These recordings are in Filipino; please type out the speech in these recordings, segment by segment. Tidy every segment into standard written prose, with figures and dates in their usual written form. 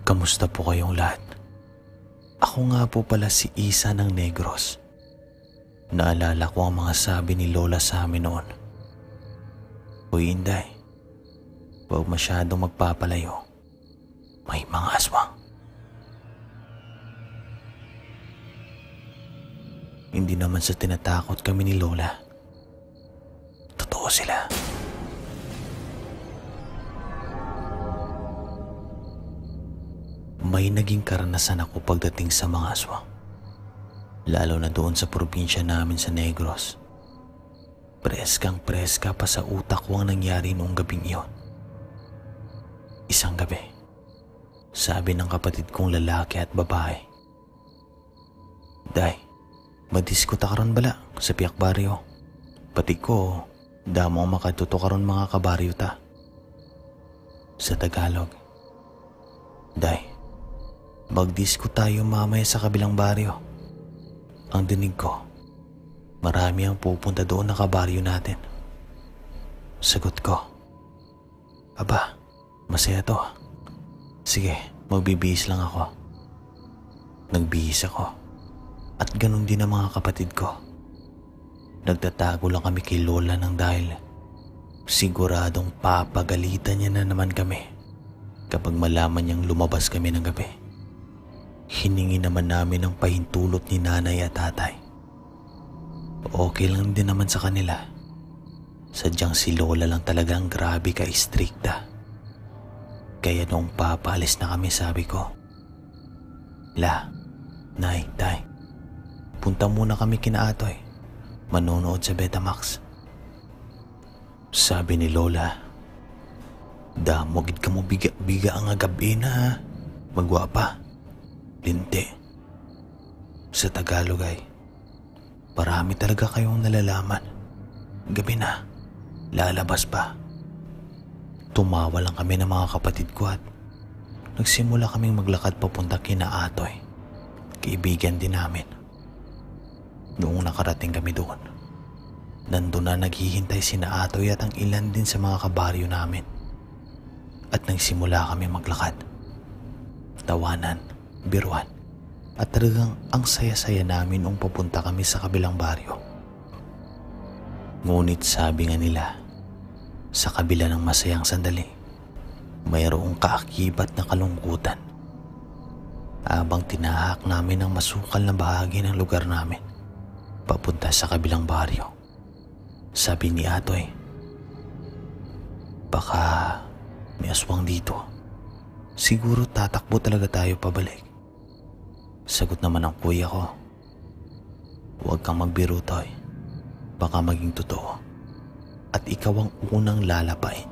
Kamusta po kayong lahat? Ako nga po pala si Isa ng Negros. Naalala ko ang mga sabi ni Lola sa amin noon. Uy Inday, huwag masyadong magpapalayo. May mga aswang. Hindi naman sa tinatakot kami ni Lola. Totoo sila. May naging karanasan ako pagdating sa mga aswang. Lalo na doon sa probinsya namin sa Negros. Preskang preska pa sa utak ko ang nangyari noong gabing iyon. Isang gabi, sabi ng kapatid kong lalaki at babae, "Day, madisco ta karon bala sa piyak baryo. Pati ko, damo makatuto karon mga kabaryo ta." Sa Tagalog, "Day, magdisco tayo mamaya sa kabilang baryo." Ang dinig ko, marami ang pupunta doon na kabaryo natin. Sagot ko, "Aba, masaya to. Sige, magbibihis lang ako." Nagbihis ako. At ganun din ang mga kapatid ko. Nagtatago lang kami kay Lola ng dahil siguradong papagalitan niya na naman kami kapag malaman niyang lumabas kami ng gabi. Hiningi naman namin ang pahintulot ni nanay at tatay. Okay lang din naman sa kanila. Sadyang si Lola lang talaga ang grabe ka-istrikta. Kaya noong papaalis na kami, sabi ko, "La, Nay, Tay, punta muna kami kina Atoy. Manonood sa Betamax." Sabi ni Lola, "Damogid ka mo biga-biga ang agabi na ha. Magwapa. Linti." Sa Tagalog ay, "Parami talaga kayong nalalaman. Gabi na, lalabas pa." Tumawa lang kami ng mga kapatid ko at nagsimula kaming maglakad papunta kina Atoy. Kaibigan din namin. Noong nakarating kami doon, nandun na naghihintay sina Atoy at ang ilan din sa mga kabaryo namin. At nagsimula kami maglakad. Tawanan, biruan, at talagang ang saya-saya namin nung papunta kami sa kabilang baryo. Ngunit sabi nga nila, sa kabila ng masayang sandali, mayroong kaakibat na kalungkutan. Habang tinahak namin ang masukal na bahagi ng lugar namin, papunta sa kabilang baryo, sabi ni Atoy, "Baka may aswang dito. Siguro tatakbo talaga tayo pabalik." Sagot naman ng kuya ko, "Huwag kang magbiro, Toy. Baka maging totoo. At ikaw ang unang lalapain."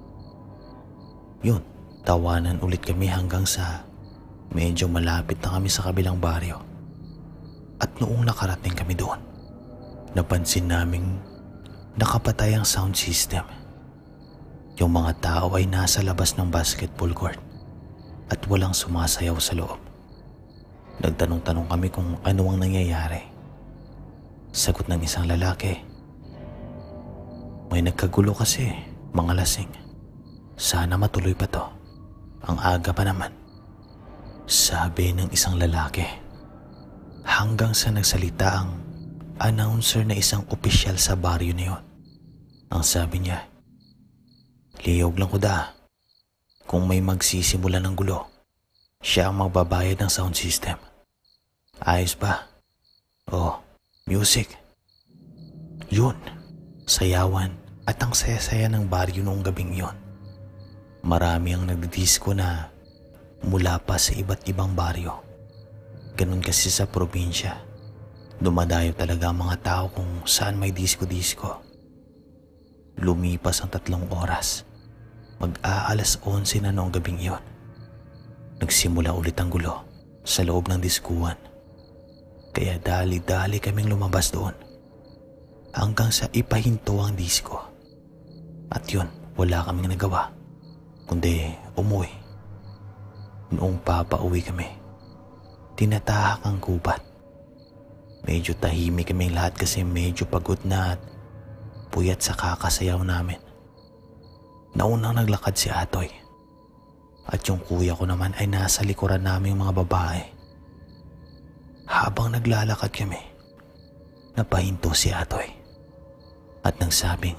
Yun, tawanan ulit kami hanggang sa medyo malapit na kami sa kabilang baryo. At noong nakarating kami doon, napansin naming nakapatay ang sound system. Yung mga tao ay nasa labas ng basketball court at walang sumasayaw sa loob. Nagtanong-tanong kami kung ano ang nangyayari. Sagot ng isang lalaki, "May nagkagulo kasi, mga lasing. Sana matuloy pa to. Ang aga pa naman." Sabi ng isang lalaki. Hanggang sa nagsalita ang announcer na isang opisyal sa baryo na yun. Ang sabi niya, "Liyog lang ko da. Kung may magsisimula ng gulo, siya ang magbabayad ng sound system. Ayos ba? Oh, music." Yun, sayawan at ang saya-saya ng baryo noong gabing yon. Marami ang nagdidisco na mula pa sa iba't ibang baryo. Ganun kasi sa probinsya. Dumadayo talaga ang mga tao kung saan may disco-disco. Lumipas ang 3 oras. Mag-aalas 11 na noong gabing yon. Nagsimula ulit ang gulo sa loob ng diskuhan. Kaya dali-dali kaming lumabas doon hanggang sa ipahinto ang disco. At yun, wala kaming nagawa kundi umuwi. Noong papauwi kami, tinatahak ang gubat. Medyo tahimik kaming lahat kasi medyo pagod na at puyat sa kakasayaw namin. Naunang naglakad si Atoy at yung kuya ko naman ay nasa likuran naming mga babae. Habang naglalakad kami, napahinto si Atoy at nagsabing,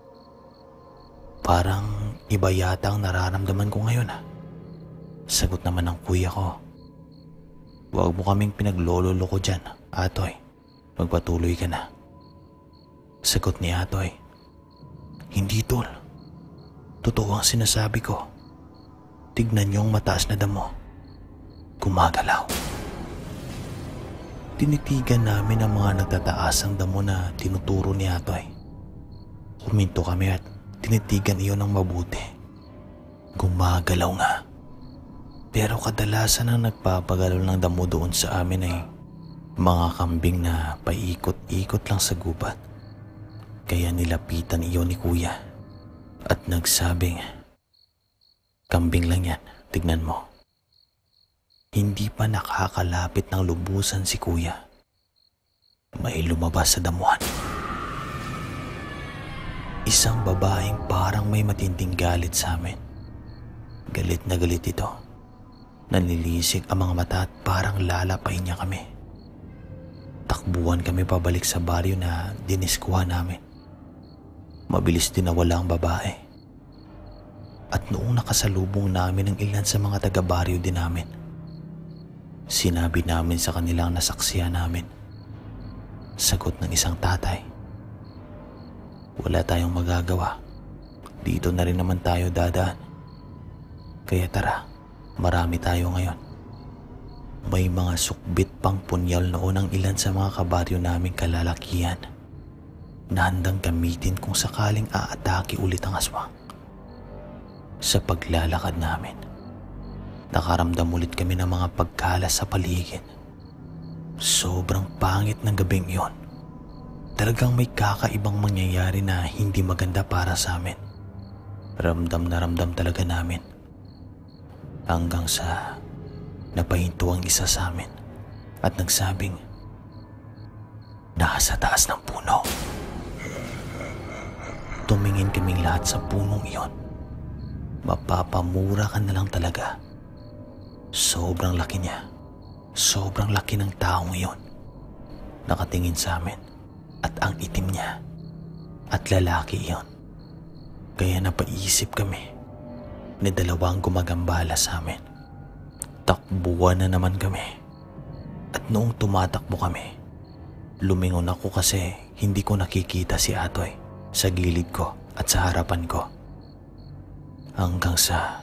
"Parang iba yata ang nararamdaman ko ngayon ah." Sagot naman ng kuya ko, "Huwag mo kaming pinaglololoko dyan, Atoy. Magpatuloy ka na." Sagot ni Atoy, "Hindi tol. Totoo ang sinasabi ko. Tignan niyo ang mataas na damo. Gumagalaw." Tinitigan namin ang mga nagtataasang damo na tinuturo ni Atoy. Huminto kami at tinitigan iyon ng mabuti. Gumagalaw nga. Pero kadalasan ang nagpapagalaw ng damo doon sa amin ay mga kambing na paikot-ikot lang sa gubat. Kaya nilapitan iyon ni kuya at nagsabing, "Kambing lang yan, tignan mo." Hindi pa nakakalapit ng lubusan si kuya, may lumabas sa damuhan. Isang babaeng parang may matinding galit sa amin. Galit na galit ito. Nanlilisik ang mga mata at parang lalapain niya kami. Takbuhan kami pabalik sa baryo na diniskuha namin. Mabilis din nawala ang babae. At noong nakasalubong namin ang ilan sa mga taga-baryo din namin, sinabi namin sa kanilang nasaksihan namin. Sagot ng isang tatay, "Wala tayong magagawa. Dito na rin naman tayo dadaan. Kaya tara, marami tayo ngayon." May mga sukbit pang punyal noon ang ilan sa mga kabaryo naming kalalakihan na handang gamitin kung sakaling aatake ulit ang aswang. Sa paglalakad namin, nakaramdam ulit kami ng mga pagkalas sa paligid. Sobrang pangit ng gabing iyon. Talagang may kakaibang mangyayari na hindi maganda para sa amin. Ramdam na ramdam talaga namin. Hanggang sa napahinto ang isa sa amin at nagsabing, "Nasa taas ng puno." Tumingin kaming lahat sa punong iyon. Mapapamura ka na lang talaga. Sobrang laki niya. Sobrang laki ng taong iyon. Nakatingin sa amin at ang itim niya. At lalaki iyon. Kaya napaisip kami na dalawang gumagambala sa amin. Takbuhan na naman kami. At noong tumatakbo kami, lumingon ako kasi hindi ko nakikita si Atoy sa gilid ko at sa harapan ko. Hanggang sa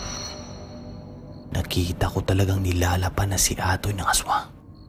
nakita ko talagang nilalapan na si Atoy ng aswang.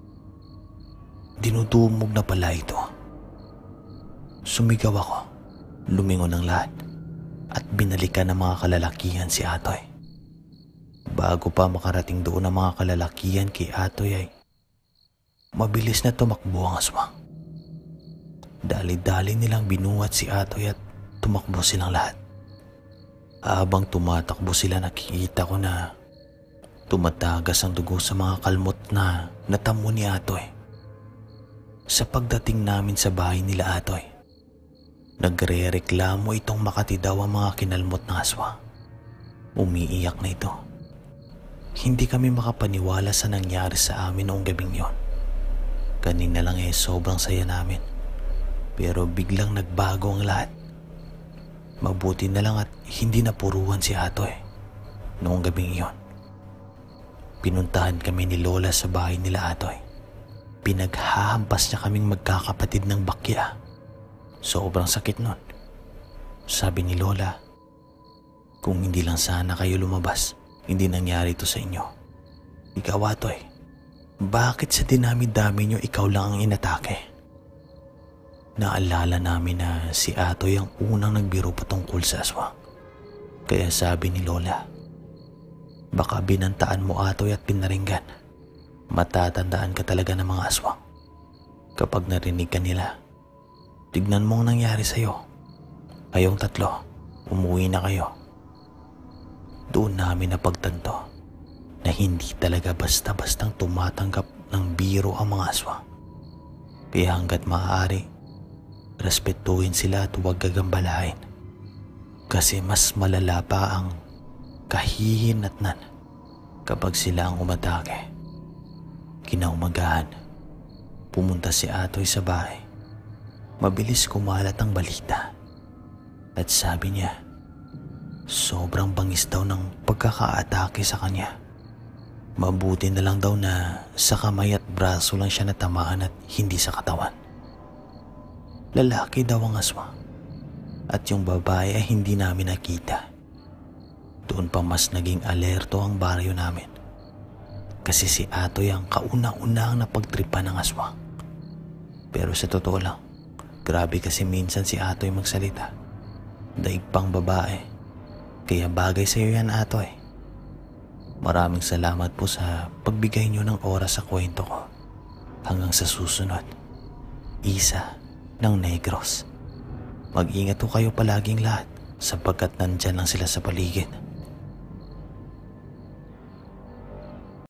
Dinudumog na pala ito. Sumigaw ako, lumingon ang lahat at binalikan ng mga kalalakihan si Atoy. Bago pa makarating doon ang mga kalalakihan kay Atoy ay mabilis na tumakbo ang aswang. Dali-dali nilang binuhat si Atoy at tumakbo silang lahat. Habang tumatakbo sila, nakikita ko na tumatagas ang dugo sa mga kalmot na natamo ni Atoy. Sa pagdating namin sa bahay nila Atoy, nagre-reklamo itong Makati daw ang mga kinalmot ng aswang. Umiiyak na ito. Hindi kami makapaniwala sa nangyari sa amin noong gabing yon. Kanina lang sobrang saya namin. Pero biglang nagbago ang lahat. Mabuti na lang at hindi napuruhan si Atoy noong gabing iyon. Pinuntahan kami ni Lola sa bahay nila Atoy. Pinaghahampas niya kaming magkakapatid ng bakya. Sobrang sakit nun. Sabi ni Lola, "Kung hindi lang sana kayo lumabas, hindi nangyari ito sa inyo. Ikaw Atoy, bakit sa dinami-dami niyo ikaw lang ang inatake?" Naalala namin na si Atoy ang unang nagbiro patungkol sa aswang. Kaya sabi ni Lola, "Baka binantaan mo Atoy at pinaringgan. Matatandaan ka talaga ng mga aswang. Kapag narinig ka nila, tignan mo ang nangyari sa'yo. Kayong tatlo, umuwi na kayo." Doon namin napagtanto na hindi talaga basta-bastang tumatanggap ng biro ang mga aswang. Kaya hanggat maaari, respetuhin sila at huwag gagambalain. Kasi mas malala pa ang kahihinatnan kapag sila ang umatake. Kinaumagahan, pumunta si Atoy sa bahay. Mabilis kumalat ang balita at sabi niya, sobrang bangis daw ng pagkakaatake sa kanya. Mabuti na lang daw na sa kamay at braso lang siya natamaan at hindi sa katawan. Lalaki daw ang aswang at yung babae ay hindi namin nakita. Doon pa mas naging alerto ang baryo namin kasi si Atoy ang kauna-unahang napagtripan ng aswang. Pero sa totoo lang, grabe kasi minsan si Atoy magsalita. Daig pang babae, kaya bagay sa iyo yan, Atoy. Maraming salamat po sa pagbigay niyo ng oras sa kwento ko. Hanggang sa susunod, Isa ng Negros. Mag-ingat po kayo palaging lahat sapagkat nandyan lang sila sa paligid.